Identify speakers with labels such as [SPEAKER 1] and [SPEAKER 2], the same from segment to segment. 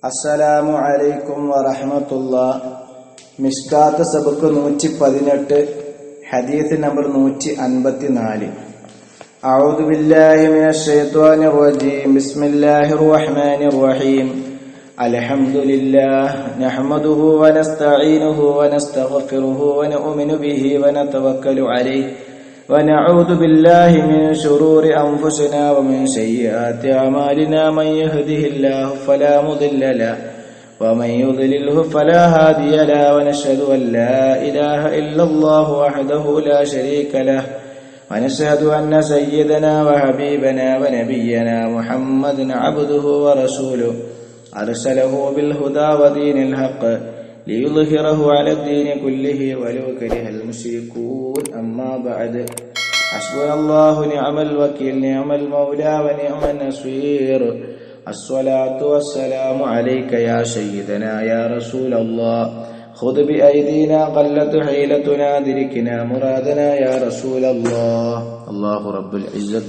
[SPEAKER 1] അസ്സലാമു അലൈക്കും വറഹ്മത്തുള്ളാഹ്. മിഷ്കാത്ത് സബക്ക് 118, ഹദീസ് നമ്പർ 154. അഊദു ബില്ലാഹി മിനശ് ശൈത്വാനിർ റജീം. ബിസ്മില്ലാഹിർ റഹ്മാനിർ റഹീം. അൽഹംദുലില്ലാഹ് നഹ്മദുഹു വനസ്തഈനുഹു വനസ്തഗ്ഫിറുഹു വനുഅ്മിനു ബിഹി വനതവക്കലു അലൈഹി ونعوذ بالله من شرور أنفسنا ومن سيئات أعمالنا من يهده الله فلا مضل له ومن يضلله فلا هادي له ونشهد أن لا إله إلا الله وحده لا شريك له ونشهد أن سيدنا وحبيبنا ونبينا محمدا عبده ورسوله أرسله بالهدى ودين الحق ليظهره على الدين كله ولو كره المشركون. أما بعد، حسبنا الله نعم الوكيل نعم المولى ونعم النصير. الصلاة والسلام عليك يا سيدنا يا رسول الله. خذ بأيدينا قلت حيلتنا أدركنا مرادنا يا رسول الله. الله رب العزة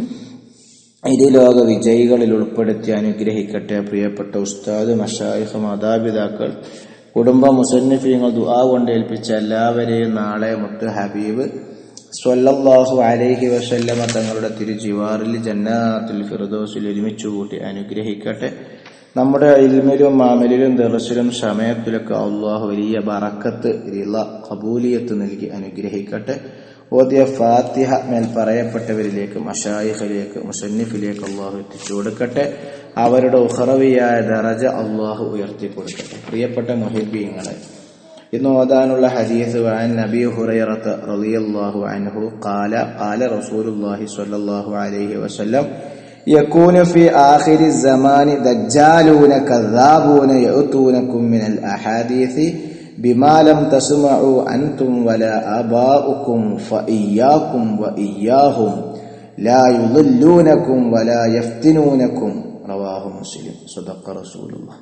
[SPEAKER 1] ലോക വിജയികളിൽ ഉൾപ്പെടുത്തി അനുഗ്രഹിക്കട്ടെ. പ്രിയപ്പെട്ട ഉസ്താദ്, മശായിഖ്, മാതാപിതാക്കൾ, കുടുംബ മുസന്നിഫീങ്ങൾ, ദുആ കൊണ്ട് ഏൽപ്പിച്ച എല്ലാവരെയും നാളെ മുത്ത് ഹബീബ് സ്വല്ലല്ലാഹു അലൈഹി വസല്ലമ തങ്ങളുടെ തിരുജിവാറിൽ ജന്നാത്തുൽ ഫിർദൗസിൽ ഒരുമിച്ച് കൂട്ടി അനുഗ്രഹിക്കട്ടെ. നമ്മുടെ ഇൽമിലും അമലിലും ദർസിലും സമയത്തിലൊക്കെ അല്ലാഹു വലിയ ബറക്കത്ത്, റിള, ഖബൂലിയത്ത് നൽകി അനുഗ്രഹിക്കട്ടെ. ഓതിയ ഫാത്തിഹ മേൽ പറയപ്പെട്ടവരിലേക്ക്, മശായിഖിലേക്ക്, മുസന്നിഫിലേക്ക് അല്ലാഹു എത്തിച്ചു കൊടുക്കട്ടെ. അവരുടെ ഉഖറവിയായ ദറജ അല്ലാഹു ഉയർത്തി കൊടുക്കട്ടെ. പ്രിയപ്പെട്ട മുഹിബ്ബീങ്ങളെ, ഇന്ന് ഓതാനുള്ള ഹദീസ് വഅൻ അബീ ഹുറൈറത റളിയല്ലാഹു അൻഹു ഖാല ഖാല റസൂലുള്ളാഹി സ്വല്ലല്ലാഹു അലൈഹി വസല്ലം യകൂനു ഫീ ആഖിരി സമാനി ദജ്ജാലൂന കദ്ദാബൂന യഅതൂനകും മിനൽ അഹാദീസി ബിമാ ലം തസ്മഉ അൻതും വലാ ആബാഉകും ഫഇയ്യാകും വഇയ്യാഹും ലാ യുളില്ലൂനകും വലാ യഫ്തിനൂനകും. റവാഹു മുസ്ലിം. സദഖ റസൂലുള്ളാഹ്.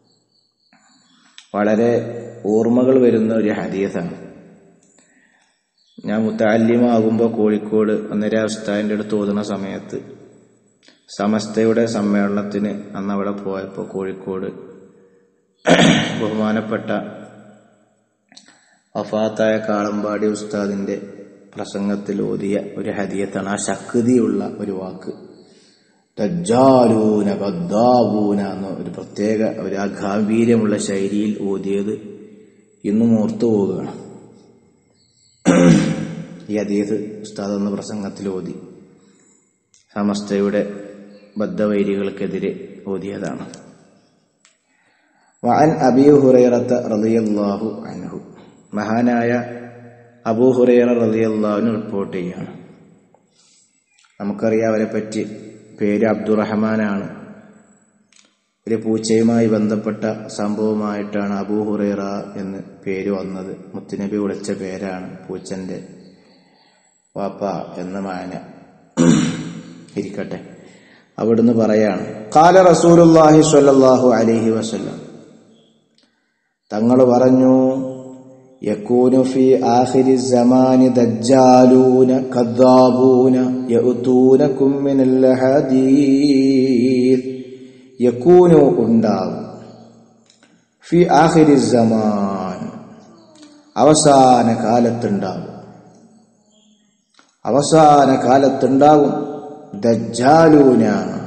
[SPEAKER 1] വളരെ ഓർമ്മകൾ വരുന്ന ഒരു ഹദീസാണ്. ഞാൻ മുത്തഅല്ലിമാകുമ്പോൾ കോഴിക്കോട് ഒന്നര ഉസ്താദിന്റെ അടുത്ത് ഓതുന്ന സമയത്ത് സമസ്തയുടെ സമ്മേളനത്തിന് അന്ന് അവിടെ പോയപ്പോൾ കോഴിക്കോട് ബഹുമാനപ്പെട്ട വഫാത്തായ കാളമ്പാടി ഉസ്താദിന്റെ പ്രസംഗത്തിൽ ഓതിയ ഒരു ഹദീസാണ്. ആ ശക്തിയുള്ള ഒരു വാക്ക് ദജ്ജാലൂന കദ്ദാബൂന എന്ന ഒരു പ്രത്യേക ഒരു ഗാംഭീര്യമുള്ള ശൈലിയിൽ ഓതിയത് ഇന്നും ഓർത്തു പോവുകയാണ്. ഈ ഹദീസ് ഉസ്താദ് എന്ന പ്രസംഗത്തിൽ ഓതി സമസ്തയുടെ ബദ്ധവൈരികൾക്കെതിരെ ഓതിയതാണ്. വഅൻ അബീ ഹുറൈറത റളിയല്ലാഹു അൻഹു, മഹാനായ അബൂ ഹുറൈറ റളിയല്ലാഹു അൻഹു റിപ്പോർട്ട് ചെയ്യാണ്. നമുക്കറിയാം അവരെ പറ്റി. പേര് അബ്ദുറഹ്മാനാണ്. ഒരു പൂച്ചയുമായി ബന്ധപ്പെട്ട സംഭവമായിട്ടാണ് അബൂ ഹുറൈറ എന്ന് പേര് വന്നത്. മുത്തുനബി വിളിച്ച പേരാണ്. പൂച്ചന്റെ വാപ്പ എന്ന മാന ഇരിക്കട്ടെ. അവിടുന്ന് പറയാണ്, ഖാല റസൂലുള്ളാഹി സ്വല്ലല്ലാഹു അലൈഹി വസല്ലം, തങ്ങൾ പറഞ്ഞു, യകൂനു ഫീ ആഖിരി സമാനി ദജ്ജാലൂന കദ്ദാബൂന യഅതൂനകും മിനൽ ഹദീസ്. യകൂനു ഉണ്ടാകും, ഫീ ആഖിരി സമാൻ അവസാന കാലത്തുണ്ടാകും, അവസാന കാലത്തുണ്ടാകും ദജ്ജാലൂന.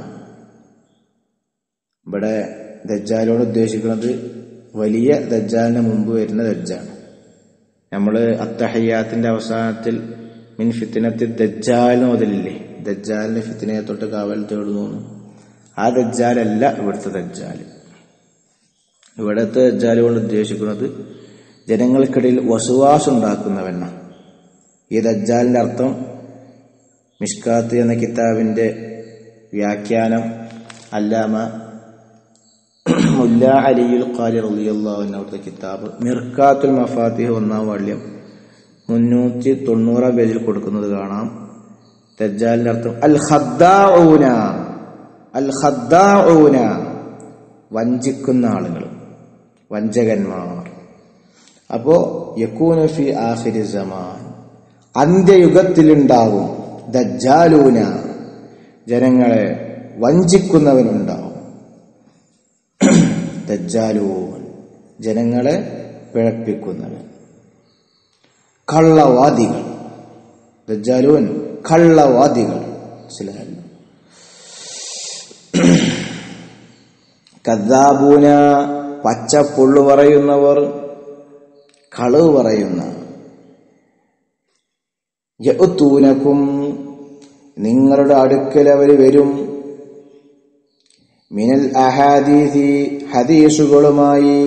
[SPEAKER 1] ഇവിടെ ദജ്ജാലോട് ഉദ്ദേശിക്കുന്നത് വലിയ ദജ്ജാലിന് മുമ്പ് വരുന്ന ദജ്ജാണ്. നമ്മള് അത്തഹയ്യാത്തിന്റെ അവസാനത്തിൽ മിൻ ഫിത്നത്തി ദജ്ജാൽ മുതലില്ലേ, ദജ്ജാലിന്റെ ഫിത്നയെ തൊട്ട് കാവൽ തേടുന്നു. ആ ദജ്ജാലല്ല ഇവിടുത്തെ ദജ്ജാൽ. ഇവിടുത്തെ ദജ്ജാൽ കൊണ്ട് ഉദ്ദേശിക്കുന്നത് ജനങ്ങൾക്കിടയിൽ വസുവാസം ഉണ്ടാക്കുന്നവണ്ണ. ഈ ദജ്ജാലിന്റെ അർത്ഥം മിഷ്കാത്ത് എന്ന കിതാബിന്റെ വ്യാഖ്യാനം അല്ലാമ മുല്ല അലിയുൽ ഖാരി റളിയല്ലാഹു അൻഹു അവിടുത്തെ കിതാബ് മിർകാത്തുൽ മഫാത്തിഹ് 1-ാം വാള്യം 390 പേജിൽ കൊടുക്കുന്നത് കാണാം. ദജ്ജാലിന്റെ അർത്ഥം അൽ ഖദ്ദാഊന, അൽ ഖദ്ദാഊന വഞ്ചിക്കുന്ന ആളുകൾ, വഞ്ചകന്മാർ. അപ്പോ യകൂനു ഫി ആഖിരി സമാൻ അന്ത്യയുഗത്തിലുണ്ടാകും ദജ്ജാലൂന ജനങ്ങളെ വഞ്ചിക്കുന്നവനുണ്ടാവും. ദജ്ജാലൂൻ ജനങ്ങളെ പിഴപ്പിക്കുന്നവർ, കള്ളവാദികൾ. ദജ്ജാലൂൻ കള്ളവാദികൾ. മനസ്സിലായല്ലോ? കദ്ദാബൂന പച്ചപ്പൊള്ളു പറയുന്നവർ, കളവ് പറയുന്ന. യഅ്തൂനകും നിങ്ങളുടെ അടുക്കൽ അവർ വരും. മിനൽ അഹാദീസി ഹദീസുകളുമായി,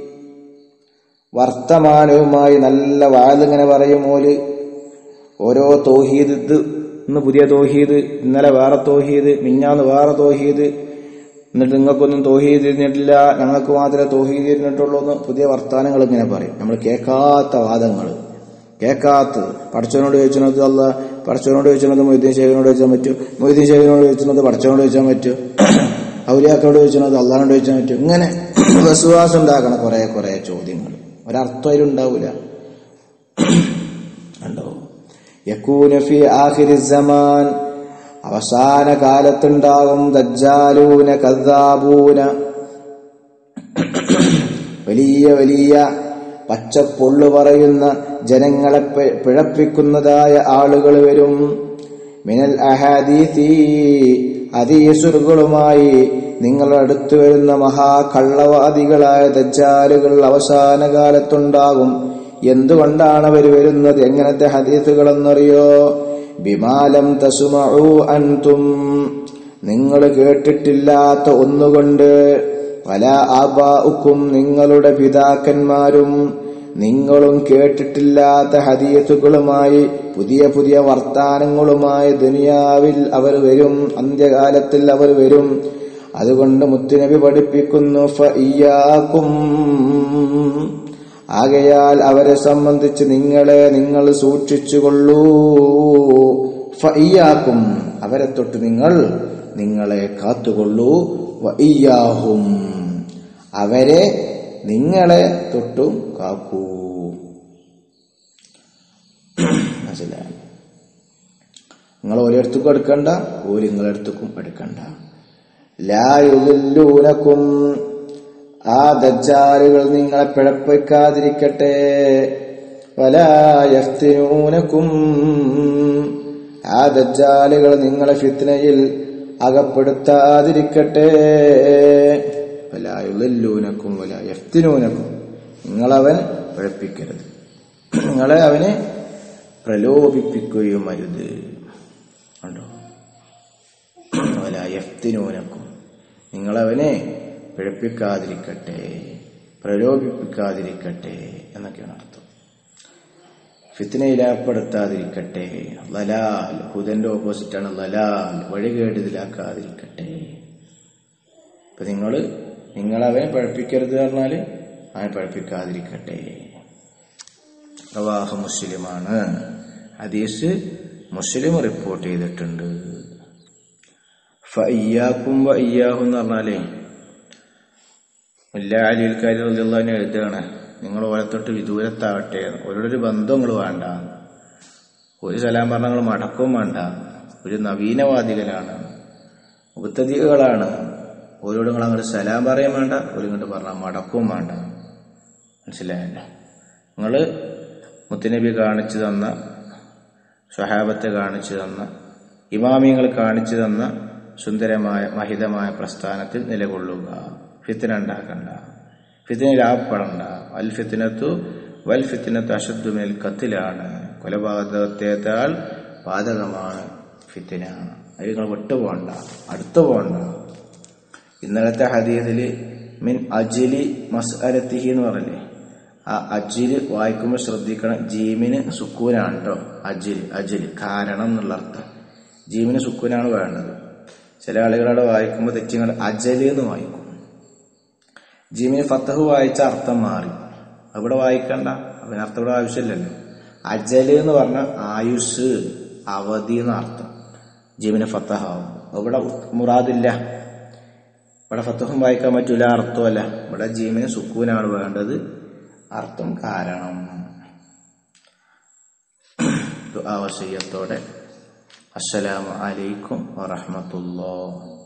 [SPEAKER 1] വർത്തമാനവുമായി. നല്ല വാലിങ്ങനെ പറയും ഓല്. ഓരോ തൗഹീദ്, ഇന്ന് പുതിയ തൗഹീദ്, ഇന്നലെ വേറെ തൗഹീദ്, മിഞ്ഞാന്ന് വേറെ തൗഹീദ്, എന്നിട്ട് നിങ്ങൾക്കൊന്നും തൗഹീദ് ഇരുന്നിട്ടില്ല, ഞങ്ങൾക്ക് മാത്രമേ തൗഹീദ് ഇരുന്നിട്ടുള്ളൂ എന്ന് പുതിയ വർത്താനങ്ങൾ ഇങ്ങനെ പറയും. നമ്മൾ കേൾക്കാത്ത വാദങ്ങൾ, കേൾക്കാത്തത്. പടച്ചവനോട് ചോദിച്ചത് അല്ല, പടച്ചവനോട് ചോദിച്ചത് മൊയ്തീൻ ശേഖരനോട് ചോദിച്ചാൻ പറ്റും, മൊയ്തീൻ ശേഖരനോട് ചോദിച്ചത് പടച്ചവനോട് ചോദിച്ചാൻ പറ്റും, ഔലിയാക്കളോട് ചോദിച്ചത് അള്ളാഹിനോട് ചോദിച്ചാൻ പറ്റും. ഇങ്ങനെ വിശ്വാസം ഉണ്ടാക്കണം കുറെ കുറെ ചോദ്യങ്ങൾ, ഒരർത്ഥം അതിലുണ്ടാവൂല. ഉണ്ടോ? യകൂന ഫി ആഖിരി സമാൻ അവസാന കാലത്തുണ്ടാകും ദജ്ജാലൂന കദ്ദാബൂന വലിയ വലിയ പച്ചപ്പൊള്ളു പറയുന്ന ജനങ്ങളെ പിഴപ്പിക്കുന്നതായ ആളുകൾ വരും. മിനൽ അഹാദീസി ഹദീസുകളുമായി നിങ്ങളുടെ അടുത്ത് വരുന്ന മഹാകള്ളവാദികളായ ദജ്ജാലുകൾ അവസാന കാലത്തുണ്ടാകും. എന്തുകൊണ്ടാണ് അവർ വരുന്നത്? എങ്ങനത്തെ ഹദീസുകളെന്നറിയോ? ബിമാലം തസ്മഉ അൻതും നിങ്ങൾ കേട്ടിട്ടില്ലാത്ത ഒന്നുകൊണ്ട്, വല ആബാഉക്കും നിങ്ങളുടെ പിതാക്കന്മാരും നിങ്ങളും കേട്ടിട്ടില്ലാത്ത ഹദീസുകളുമായി, പുതിയ പുതിയ വർത്താനങ്ങളുമായി ദുനിയാവിൽ അവർ വരും, അന്ത്യകാലത്തിൽ അവർ വരും. അതുകൊണ്ട് മുത്തുനബി പഠിപ്പിക്കുന്നു, ഫഇയ്യാകും ആകയാൽ അവരെ സംബന്ധിച്ച് നിങ്ങൾ സൂക്ഷിച്ചുകൊള്ളൂ. ഫഇയ്യാകും അവരെ തൊട്ട് നിങ്ങളെ കാത്തുകൊള്ളൂ. വഇയ്യാഹും അവരെ നിങ്ങളെ തൊട്ടും കാക്കൂ. മനസ്സിലായി? നിങ്ങൾ ഓരോരുത്തർക്കും എടുക്കണ്ട, ഓര് നിങ്ങളെടുത്തേക്കും എടുക്കണ്ട. ലാ യുദില്ലൂനകും ആ ദജ്ജാലുകൾ നിങ്ങളെ പിഴപ്പിക്കാതിരിക്കട്ടെ. വലാ യഫ്തിനൂനകും ആ ദജ്ജാലുകൾ നിങ്ങളെ ഫിത്നയിൽ അകപ്പെടുത്താതിരിക്കട്ടെ. വലാ യുദില്ലൂനകും വലാ യഫ്തിനൂനകും നിങ്ങളവൻ പിഴപ്പിക്കരുത്, നിങ്ങളെ അവനെ പ്രലോഭിപ്പിക്കുകയും അരുത്. കണ്ടോ? വലാ യഫ്തിനൂനകും നിങ്ങളവനെ പിഴപ്പിക്കാതിരിക്കട്ടെ, പ്രലോഭിപ്പിക്കാതിരിക്കട്ടെ എന്നൊക്കെയാണ് അർത്ഥം. ഫിത്നയിലാപ്പെടുത്താതിരിക്കട്ടെ. ലലാൽ ഹുദന്റെ ഓപ്പോസിറ്റാണ് ലലാൽ, വഴികേടിലാക്കാതിരിക്കട്ടെ. ഇപ്പൊ നിങ്ങളവനെ പഴപ്പിക്കരുത് പറഞ്ഞാല് അവനെ പഴപ്പിക്കാതിരിക്കട്ടെ. റവാഹു മുസ്ലിമാണ്. ഹദീസ് മുസ്ലിം റിപ്പോർട്ട് ചെയ്തിട്ടുണ്ട്. ഫഇയ്യാകും വഇയ്യാഹു എന്ന് പറഞ്ഞാലേ അലിൽ കാരി റളിയല്ലാഹു അൻഹു എഴുതുകയാണ്, നിങ്ങൾ ഓലത്തൊട്ട് വിദൂരത്താവട്ടെ, ഓരോടൊരു ബന്ധം നിങ്ങൾ വേണ്ട, ഒരു സലാം പറഞ്ഞ നിങ്ങൾ മടക്കവും വേണ്ട, ഒരു നവീനവാദികളാണ്, മുബ്തദികളാണ്, ഓരോട് നിങ്ങൾ അങ്ങോട്ട് സലാം പറയാൻ വേണ്ട, ഒരു ഇങ്ങോട്ട് പറഞ്ഞാൽ മടക്കവും വേണ്ട. മനസ്സിലായല്ലോ? നിങ്ങൾ മുത്തുനബി കാണിച്ചു തന്ന, സ്വഹാബത്തെ കാണിച്ചു തന്ന, ഇമാമിയങ്ങൾ കാണിച്ചു തന്ന സുന്ദരമായ മഹിതമായ പ്രസ്ഥാനത്തിൽ നിലകൊള്ളുക. ഫിത്ന ഉണ്ടാക്കണ്ട, ഫിത്നയിലാപ്പെടണ്ട. വൽ ഫിത്നത്തു അശദ്ദു മിനൽ ഖത്ലാണ്, കൊലപാതകത്തേക്കാൾ പാതകമാണ് ഫിത്ന. അത് നിങ്ങൾ വിട്ടുപോകണ്ട, അടുത്തു പോകണ്ട. ഇന്നലത്തെ ഹദീസിൽ മിൻ അജ്ലി മസ്അലത്തിഹി എന്ന് പറഞ്ഞില്ലേ, ആ അജ്ല് വായിക്കുമ്പോൾ ശ്രദ്ധിക്കണം, ജീമിന് സുക്കൂനാണ് കേട്ടോ. അജ്ല് കാരണം എന്നുള്ള അർത്ഥം, ജീമിന് സുക്കൂനാണ് വേണ്ടത്. ചില ആളുകളവിടെ വായിക്കുമ്പോൾ തെറ്റിങ്ങൾ അജല് എന്ന് വായിക്കും. ജീമിന് ഫത്തഹ് വായിച്ച അർത്ഥം മാറി, അവിടെ വായിക്കണ്ട, അതിനർത്ഥം ഇവിടെ ആവശ്യമില്ലല്ലോ. അജല് എന്ന് പറഞ്ഞ ആയുസ്, അവധി എന്ന അർത്ഥം. ജീമിന് ഫത്തഹാവും, ഇവിടെ മുറാദില്ല. ഇവിടെ ഫത്തഹും വായിക്കാൻ പറ്റൂല, അർത്ഥമല്ല. ഇവിടെ ജീമിന് സുക്കൂനാണ് വേണ്ടത്, അർത്ഥം കാരണം. ദുആ വസിയ്യത്തോടെ അസ്സലാമു അലൈക്കും വറഹ്മത്തുള്ളാഹി.